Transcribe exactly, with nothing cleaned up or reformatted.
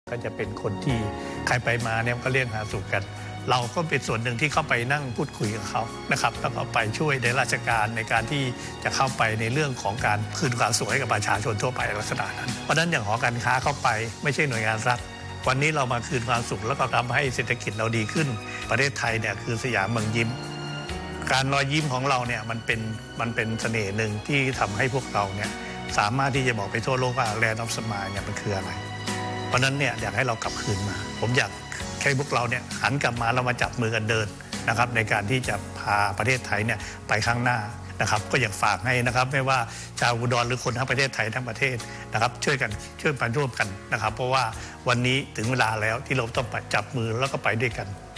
ก็จะเป็นคนที่ใครไปมาเนี่ยก็เรียกหาสู่กันเราก็เป็นส่วนหนึ่งที่เข้าไปนั่งพูดคุยกับเขานะครับแล้วก็ไปช่วยในราชการในการที่จะเข้าไปในเรื่องของการคืนความสุขให้กับประชาชนทั่วไปลักษณะนั้นเพราะฉะนั้นอย่างหอการค้าเข้าไปไม่ใช่หน่วยงานรัฐวันนี้เรามาคืนความสุขแล้วก็ทำให้เศรษฐกิจเราดีขึ้นประเทศไทยเนี่ยคือสยามเมืองยิ้มการรอยยิ้มของเราเนี่ยมันเป็นมันเป็นเสน่ห์หนึ่งที่ทำให้พวกเราเนี่ยสามารถที่จะบอกไปทั่วโลกว่าแลนด์ออฟสมายเนี่ยมันคืออะไรเพราะนั้นเนี่ยอยากให้เรากลับคืนมาผมอยากให้พวกเราเนี่ยหันกลับมาเรามาจับมือกันเดินนะครับในการที่จะพาประเทศไทยเนี่ยไปข้างหน้านะครับก็อยากฝากให้นะครับไม่ว่าชาวอุดรหรือคนทั้งประเทศไทยทั้งประเทศนะครับช่วยกันช่วยกันร่วมกันนะครับเพราะว่าวันนี้ถึงเวลาแล้วที่เราต้องจับมือแล้วก็ไปด้วยกัน